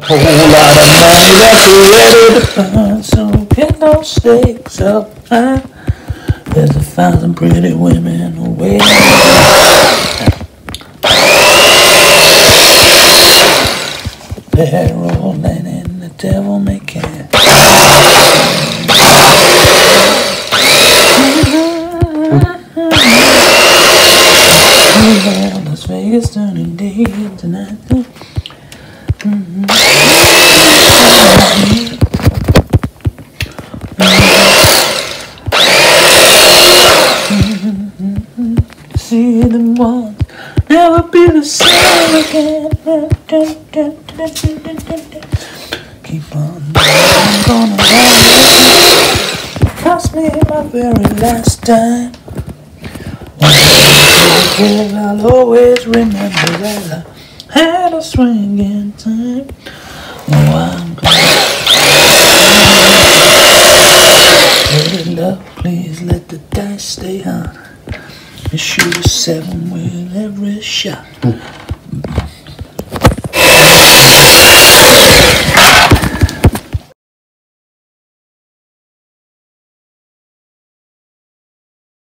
Whole lot of money that you're ready to find, so get those stakes up high. There's 1,000 pretty women waiting. They're rolling in the devil may care. Las Vegas turning day tonight. See them once, never be the same again. Keep on gonna cost me my very last time. I'll always remember that I had a swing in time. Oh,